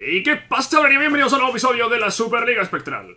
¿Y qué pasa, chavalería? Bienvenidos a un nuevo episodio de la Superliga Espectral.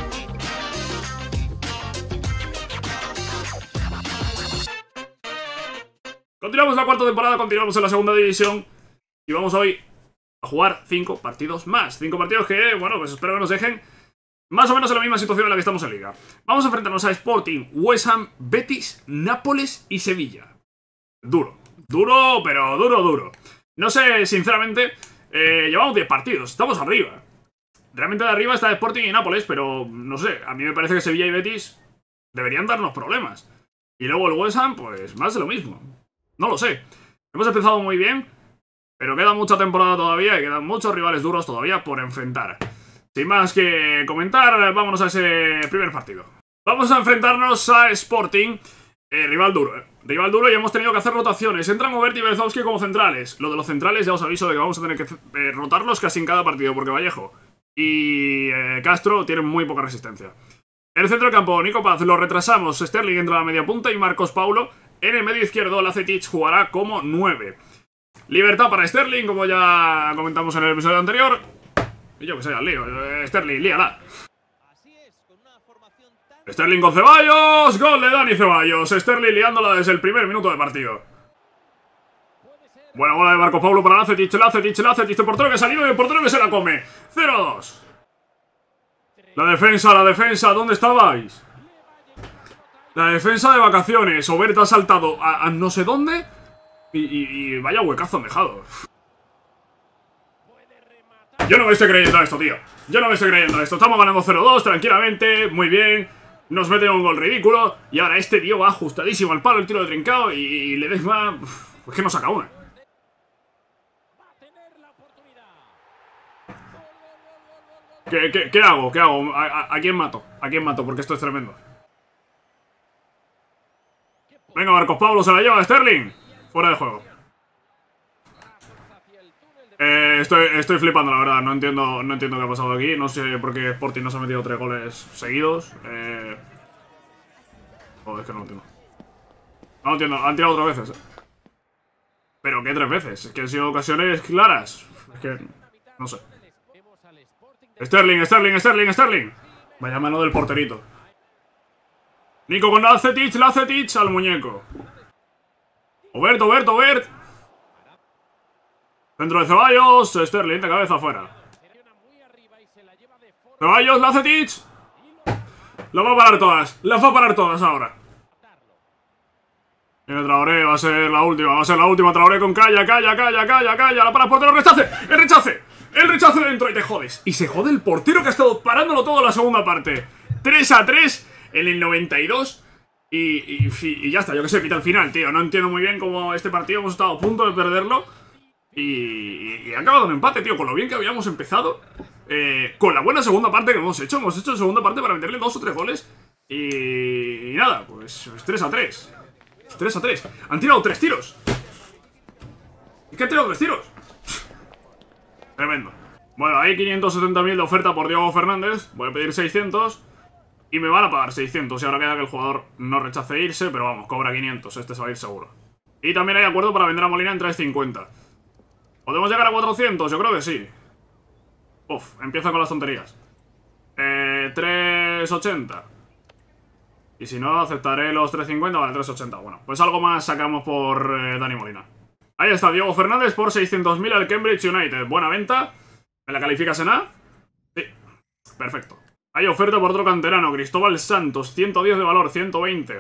Continuamos la cuarta temporada, continuamos en la segunda división y vamos hoy a jugar 5 partidos más. 5 partidos que, bueno, pues espero que nos dejen más o menos en la misma situación en la que estamos en Liga. Vamos a enfrentarnos a Sporting, West Ham, Betis, Nápoles y Sevilla. Duro, pero duro. No sé, sinceramente, llevamos 10 partidos, estamos arriba. Realmente de arriba está Sporting y Nápoles, pero no sé, a mí me parece que Sevilla y Betis deberían darnos problemas. Y luego el West Ham, pues más de lo mismo. No lo sé. Hemos empezado muy bien, pero queda mucha temporada todavía y quedan muchos rivales duros todavía por enfrentar. Sin más que comentar, vámonos a ese primer partido. Vamos a enfrentarnos a Sporting, rival duro, rival duro, y hemos tenido que hacer rotaciones. Entran Obert y Berezovsky como centrales. Lo de los centrales ya os aviso de que vamos a tener que rotarlos casi en cada partido, porque Vallejo y Castro tienen muy poca resistencia. En el centro del campo, Nico Paz lo retrasamos. Sterling entra a la media punta y Marcos Paulo en el medio izquierdo. Lacetic jugará como 9. Libertad para Sterling, como ya comentamos en el episodio anterior. Y yo que sé, al lío. Sterling, líala. Sterling con Ceballos. Gol de Dani Ceballos. Sterling liándola desde el primer minuto de partido. Buena bola de Marcos Paulo para Lacetic. El portero que ha salido y el portero que se la come. 0-2. La defensa, ¿dónde estabais? La defensa de vacaciones. Obert ha saltado a no sé dónde. Y vaya huecazo han dejado. Yo no me estoy creyendo esto, tío. Estamos ganando 0-2 tranquilamente. Muy bien. Nos meten un gol ridículo. Y ahora este tío va ajustadísimo al palo, el tiro de Trincao. Y Ledesma, pues que no saca una. ¿Qué hago? ¿A quién mato? Porque esto es tremendo. Venga, Marcos Paulo se la lleva a Sterling. Fuera de juego. Estoy flipando, la verdad. No entiendo qué ha pasado aquí. No sé por qué Sporting no se ha metido 3 goles seguidos. Joder, es que no lo entiendo. No lo entiendo. Han tirado 3 veces. ¿Pero qué 3 veces? Es que han sido ocasiones claras. Es que... no sé. Sterling. Vaya mano del porterito. Nico con Lacetic al muñeco. Obert. Centro de Ceballos. Sterling de cabeza afuera. Ceballos, Lacetic. Las va a parar todas ahora. Viene Traoré, va a ser la última. Traoré con calla. La para el portero, el rechace dentro y te jodes. Y se jode el portero que ha estado parándolo todo en la segunda parte. 3-3 en el 92. Y ya está, yo que sé, pita al final, tío. No entiendo muy bien cómo este partido hemos estado a punto de perderlo. Y ha acabado un empate, tío. Con lo bien que habíamos empezado. Con la buena segunda parte que hemos hecho. Hemos hecho segunda parte para meterle 2 o 3 goles. Y nada, pues 3-3. 3-3. Han tirado 3 tiros. ¿Es que han tirado 3 tiros? Tremendo. Bueno, hay 570.000 de oferta por Diego Fernández. Voy a pedir 600. Y me van a pagar 600. Y ahora queda que el jugador no rechace irse. Pero vamos, cobra 500. Este se va a ir seguro. Y también hay acuerdo para vender a Molina en 350. ¿Podemos llegar a 400? Yo creo que sí. Uf, empieza con las tonterías. 380. Y si no, aceptaré los 350. Vale, 380. Bueno, pues algo más sacamos por Dani Molina. Ahí está, Diego Fernández por 600.000 al Cambridge United. Buena venta. ¿Me la calificas en A? Sí. Perfecto. Hay oferta por otro canterano, Cristóbal Santos. 110 de valor, 120.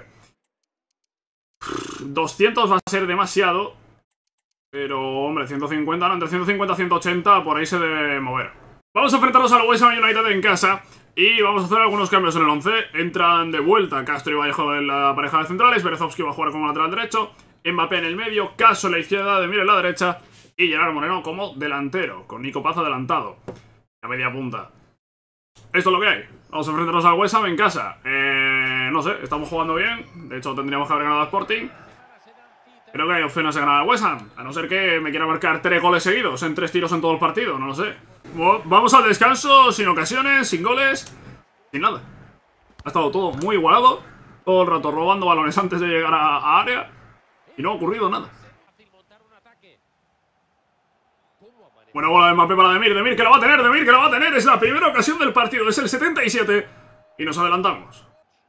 200 va a ser demasiado. Pero, hombre, 150, no, entre 150 y 180, por ahí se debe mover. Vamos a enfrentarnos al West Ham United en casa. Y vamos a hacer algunos cambios en el 11. Entran de vuelta Castro y Vallejo en la pareja de centrales. Berezovsky va a jugar como lateral derecho. Mbappé en el medio, Caso en la izquierda, Demir en la derecha y Gerard Moreno como delantero, con Nico Paz adelantado a media punta. Esto es lo que hay. Vamos a enfrentarnos al West Ham en casa. No sé, estamos jugando bien. De hecho, tendríamos que haber ganado a Sporting. Creo que hay opciones de ganar a West Ham, a no ser que me quiera marcar 3 goles seguidos en 3 tiros en todo el partido, no lo sé. Vamos al descanso, sin ocasiones, sin goles, sin nada. Ha estado todo muy igualado, todo el rato robando balones antes de llegar a área. Y no ha ocurrido nada. Buena bola de Mbappé para Demir. Demir que la va a tener, Demir que la va a tener. Es la primera ocasión del partido. Es el 77. Y nos adelantamos.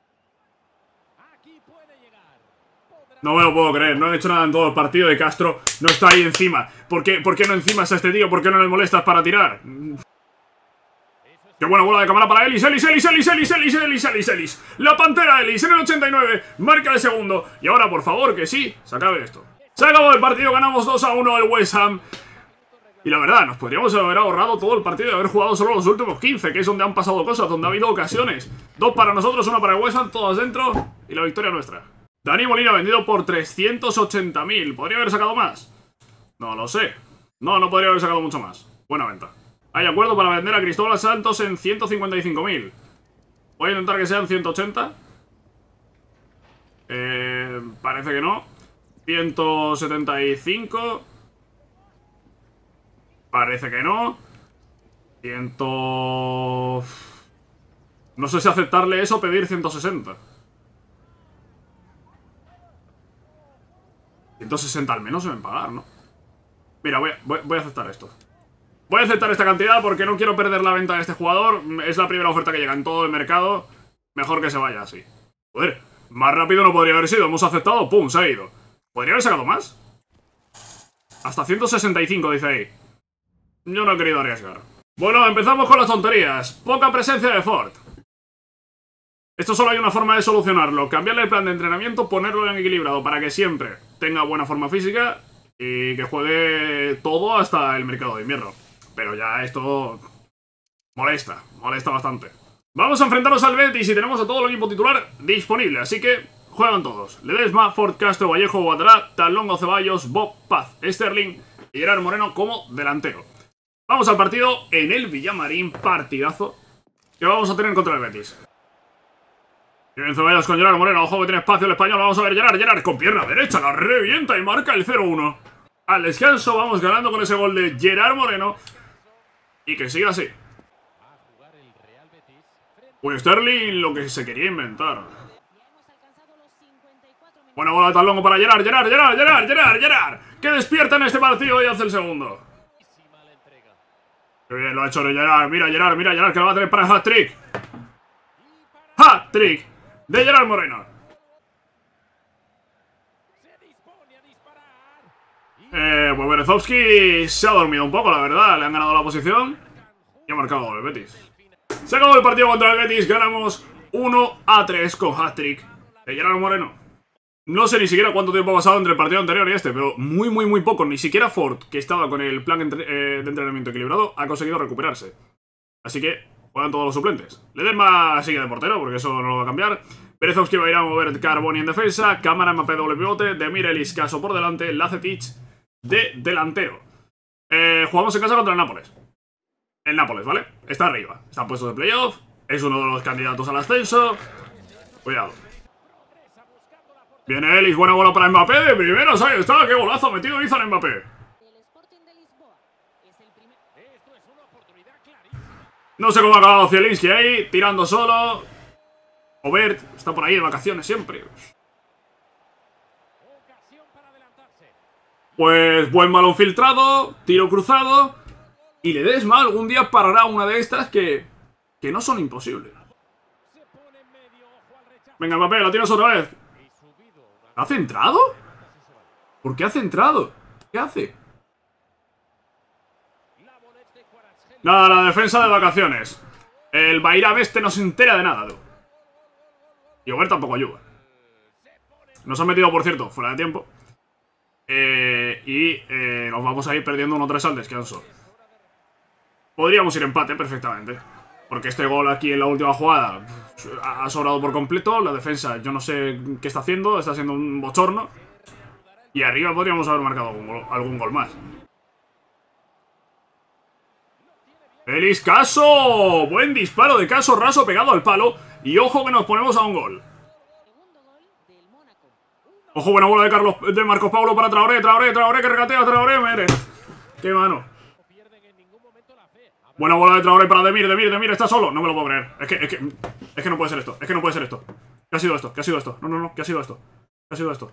No me lo puedo creer. No han hecho nada en todo el partido de Castro. No está ahí encima. ¿Por qué no encimas a este tío? ¿Por qué no le molestas para tirar? Qué buena bola de cámara para Ellis. Ellis. La pantera Ellis en el 89. Marca de segundo. Y ahora, por favor, que sí, se acabe esto. Se acabó el partido. Ganamos 2-1 al West Ham. Y la verdad, nos podríamos haber ahorrado todo el partido y haber jugado solo los últimos 15, que es donde han pasado cosas, donde ha habido ocasiones. 2 para nosotros, 1 para el West Ham, todas dentro. Y la victoria nuestra. Dani Molina vendido por 380.000. ¿Podría haber sacado más? No lo sé. No podría haber sacado mucho más. Buena venta. Hay acuerdo para vender a Cristóbal Santos en 155.000. Voy a intentar que sean 180. Parece que no. 175. Parece que no. 100... No sé si aceptarle eso o pedir 160. 160 al menos se deben pagar, ¿no? Mira, voy a aceptar esto. Voy a aceptar esta cantidad porque no quiero perder la venta de este jugador. Es la primera oferta que llega en todo el mercado. Mejor que se vaya así. Joder, más rápido no podría haber sido. Hemos aceptado, pum, se ha ido. ¿Podría haber sacado más? Hasta 165, dice ahí. Yo no he querido arriesgar. Bueno, empezamos con las tonterías. Poca presencia de Ford. Esto solo hay una forma de solucionarlo. Cambiarle el plan de entrenamiento, ponerlo en equilibrado para que siempre tenga buena forma física y que juegue todo hasta el mercado de invierno. Pero ya esto molesta bastante. Vamos a enfrentarnos al Betis y tenemos a todo el equipo titular disponible, así que juegan todos. Ledesma, Ford, Castro, Vallejo, Guadará, Talongo, Ceballos, Bob, Paz, Sterling y Gerard Moreno como delantero. Vamos al partido en el Villamarín, partidazo que vamos a tener contra el Betis. Bien, Ceballos con Gerard Moreno, ojo que tiene espacio el español, vamos a ver Gerard con pierna derecha, la revienta y marca el 0-1. Al descanso vamos ganando con ese gol de Gerard Moreno y que siga así. Pues Sterling lo que se quería inventar. Buena bola de Talongo para Gerard, que despierta en este partido y hace el segundo. Qué bien lo ha hecho Gerard, mira Gerard que lo va a tener para el hat-trick. Hat-trick de Gerard Moreno. Pues Berezovski se ha dormido un poco, la verdad. Le han ganado la posición y ha marcado el Betis. Se acabó el partido contra el Betis. Ganamos 1-3 con hat-trick de Gerard Moreno. No sé ni siquiera cuánto tiempo ha pasado entre el partido anterior y este, pero muy poco. Ni siquiera Ford, que estaba con el plan de entrenamiento equilibrado, ha conseguido recuperarse. Así que juegan todos los suplentes. Ledesma sigue de portero, porque eso no lo va a cambiar. Berezovski va a ir a mover Carboni en defensa. Cámara, Mbappé doble pivote. Demir, Ellis, Caso por delante. Lacetic de delantero. Jugamos en casa contra el Nápoles. El Nápoles, ¿vale? Está arriba. Está en puestos de playoff. Es uno de los candidatos al ascenso. Cuidado. Viene Ellis, buena bola para Mbappé. De primeras, ahí está. Qué golazo ha metido Izan Mbappé. No sé cómo ha acabado Zielinski ahí, tirando solo. Obert está por ahí de vacaciones siempre. Pues buen balón filtrado, tiro cruzado. Y Ledesma algún día parará una de estas que no son imposibles. Venga Mbappé, la tienes otra vez. ¿Ha centrado? ¿Por qué ha centrado? ¿Qué hace? Nada, la defensa de vacaciones. El Bairab este no se entera de nada, tú. Y Obert tampoco ayuda. Nos han metido, por cierto, fuera de tiempo. Nos vamos a ir perdiendo 1-3 al descanso. Podríamos ir empate perfectamente. Porque este gol aquí en la última jugada ha sobrado por completo. La defensa, yo no sé qué está haciendo. Está haciendo un bochorno. Y arriba podríamos haber marcado algún gol más. ¡Feliz Caso! Buen disparo de Caso, raso pegado al palo. Y ojo que nos ponemos a un gol. Ojo, buena bola de Marcos Paulo para Traoré, que regatea, Traoré, mere. ¡Qué mano! Buena bola de Traoré para Demir, está solo. No me lo puedo creer. Es que no puede ser esto. ¿Qué ha sido esto? No, ¿qué ha sido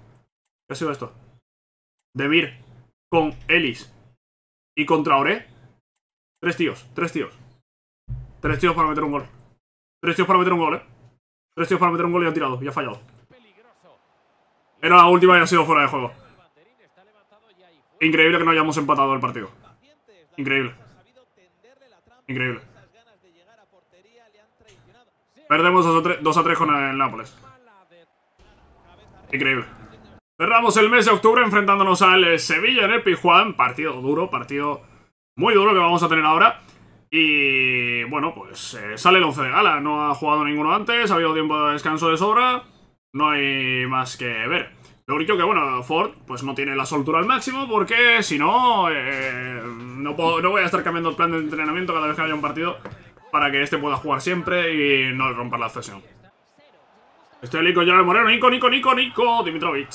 esto? Demir con Ellis y con Traoré. Tres tíos. Tres tíos para meter un gol. Tres tíos para meter un gol, Tres tíos para meter un gol y han tirado. Y ha fallado. Era la última y ha sido fuera de juego. Increíble que no hayamos empatado el partido. Increíble. Increíble. Perdemos 2-3 con el Nápoles. Increíble. Cerramos el mes de octubre enfrentándonos al Sevilla en el Pizjuán. Partido duro, partido muy duro que vamos a tener ahora. Y bueno, pues sale el 11 de gala. No ha jugado ninguno antes, ha habido tiempo de descanso de sobra. No hay más que ver. Lo único que, bueno, Ford pues no tiene la soltura al máximo porque si no, no voy a estar cambiando el plan de entrenamiento cada vez que haya un partido para que este pueda jugar siempre y no romper la cesión. Este Nico Gerard Moreno, Nico, Dimitrovic.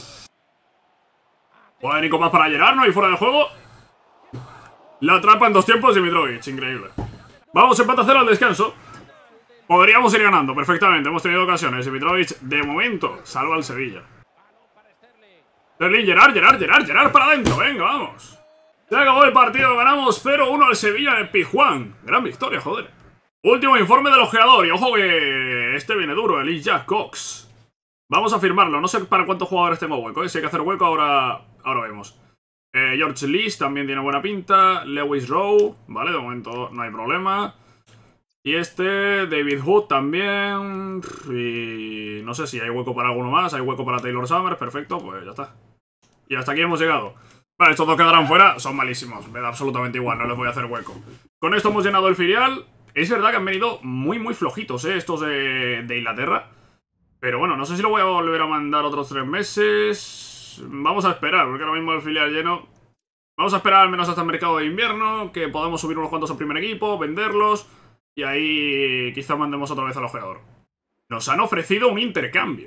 Bueno, Nico más para Gerard, no hay fuera de juego. La atrapa en 2 tiempos Dimitrovic, increíble. Vamos, empate a 0 al descanso. Podríamos ir ganando perfectamente, hemos tenido ocasiones. Dimitrovic, de momento, salva al Sevilla. Sterling, Gerard para adentro, venga, vamos. Se acabó el partido, ganamos 0-1 al Sevilla en el Pizjuán. Gran victoria, joder. Último informe del ojeador, y ojo que este viene duro, el Jack Cox. Vamos a firmarlo, no sé para cuántos jugadores tengo hueco, si hay que hacer hueco ahora vemos. George Lees también tiene buena pinta, Lewis Rowe, vale, de momento no hay problema. Y este, David Hood también, y no sé si hay hueco para alguno más, hay hueco para Taylor Summers, perfecto, pues ya está. Y hasta aquí hemos llegado. Vale, estos dos quedarán fuera, son malísimos, me da absolutamente igual, no les voy a hacer hueco. Con esto hemos llenado el filial. Es verdad que han venido muy flojitos, estos de Inglaterra. Pero bueno, no sé si lo voy a volver a mandar otros 3 meses. Vamos a esperar, porque ahora mismo el filial lleno. Vamos a esperar al menos hasta el mercado de invierno, que podamos subir unos cuantos al primer equipo, venderlos. Y ahí quizá mandemos otra vez al ojeador. Nos han ofrecido un intercambio.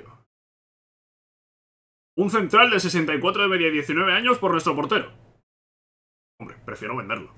Un central de 64 de media y 19 años por nuestro portero. Hombre, prefiero venderlo.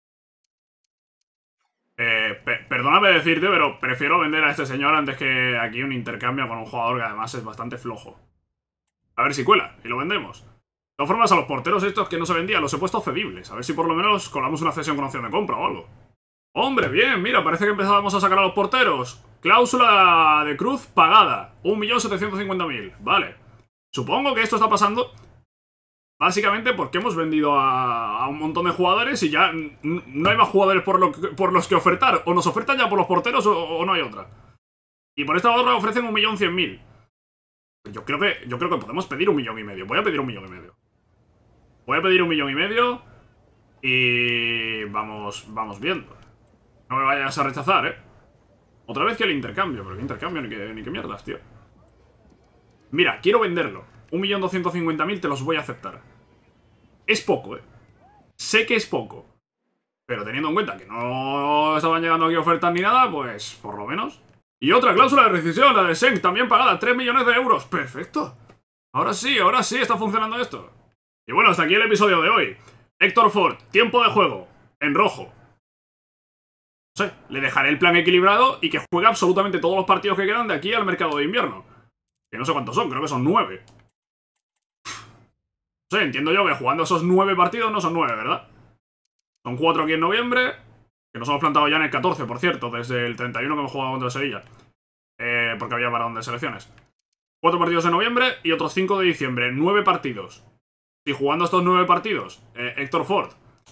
Perdóname decirte, pero prefiero vender a este señor antes que aquí un intercambio con un jugador que además es bastante flojo. A ver si cuela, y lo vendemos. De todas formas, a los porteros estos que no se vendían los he puesto cedibles. A ver si por lo menos colamos una cesión con opción de compra o algo. ¡Hombre, bien! Mira, parece que empezábamos a sacar a los porteros. Cláusula de Cruz pagada. 1.750.000. Vale. Supongo que esto está pasando básicamente porque hemos vendido a un montón de jugadores y ya no hay más jugadores por los que ofertar. O nos ofertan ya por los porteros o no hay otra. Y por esta otra ofrecen 1.100.000. Yo creo que podemos pedir 1,5 millones. Voy a pedir 1,5 millones. Voy a pedir 1,5 millones y vamos viendo. No me vayas a rechazar, Otra vez que el intercambio. Pero qué intercambio, ni qué mierdas, tío. Mira, quiero venderlo. 1.250.000 te los voy a aceptar. Es poco, Sé que es poco. Pero teniendo en cuenta que no estaban llegando aquí ofertas ni nada, pues por lo menos. Y otra cláusula de rescisión, la de Senk, también pagada, 3 millones de euros. ¡Perfecto! Ahora sí, está funcionando esto. Y bueno, hasta aquí el episodio de hoy. Héctor Ford, tiempo de juego, en rojo. No sé, le dejaré el plan equilibrado y que juegue absolutamente todos los partidos que quedan de aquí al mercado de invierno. Que no sé cuántos son, creo que son 9. No sé, entiendo yo que jugando esos 9 partidos no son 9, ¿verdad? Son 4 aquí en noviembre, que nos hemos plantado ya en el 14, por cierto, desde el 31 que hemos jugado contra el Sevilla. Porque había parón de selecciones. 4 partidos en noviembre y otros 5 de diciembre. 9 partidos. Si jugando estos 9 partidos, Héctor Ford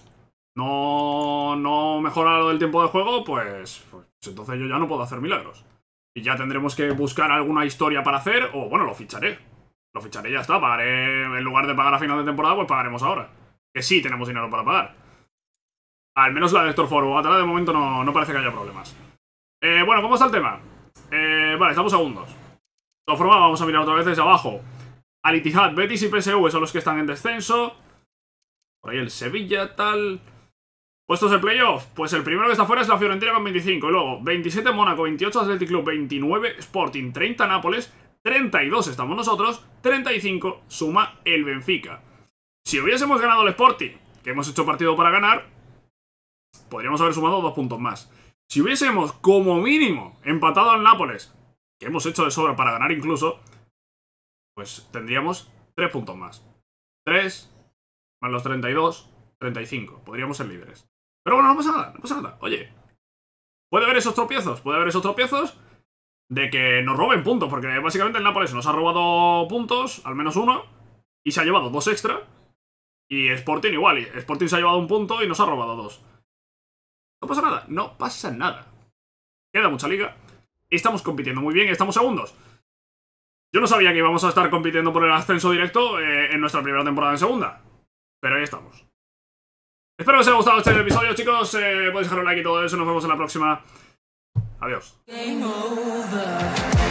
no mejora lo del tiempo de juego, pues entonces yo ya no puedo hacer milagros. Y ya tendremos que buscar alguna historia para hacer, o bueno, lo ficharé. Lo ficharé y ya está, pagaré, en lugar de pagar a final de temporada, pues pagaremos ahora. Que sí tenemos dinero para pagar. Al menos la de Héctor Ford o Atala de momento no parece que haya problemas. Bueno, ¿cómo está el tema? Vale, estamos segundos. De todas formas, vamos a mirar otra vez desde abajo. Al Ittihad, Betis y PSV son los que están en descenso. Por ahí el Sevilla, tal. Puestos de playoff, pues el primero que está fuera es la Fiorentina con 25. Y luego 27 Mónaco, 28 Athletic Club, 29 Sporting, 30 Nápoles, 32 estamos nosotros, 35 suma el Benfica. Si hubiésemos ganado el Sporting, que hemos hecho partido para ganar, podríamos haber sumado 2 puntos más. Si hubiésemos como mínimo empatado al Nápoles, que hemos hecho de sobra para ganar incluso, pues tendríamos 3 puntos más. 3 más los 32, 35. Podríamos ser líderes. Pero bueno, no pasa nada, no pasa nada. Oye, puede haber esos tropiezos de que nos roben puntos, porque básicamente el Nápoles nos ha robado puntos, al menos uno, y se ha llevado 2 extra. Y Sporting igual, y Sporting se ha llevado 1 punto y nos ha robado 2. No pasa nada, no pasa nada. Queda mucha liga. Y estamos compitiendo muy bien, estamos segundos. Yo no sabía que íbamos a estar compitiendo por el ascenso directo en nuestra primera temporada en segunda. Pero ahí estamos. Espero que os haya gustado este episodio, chicos. Podéis dejar un like y todo eso. Nos vemos en la próxima. Adiós.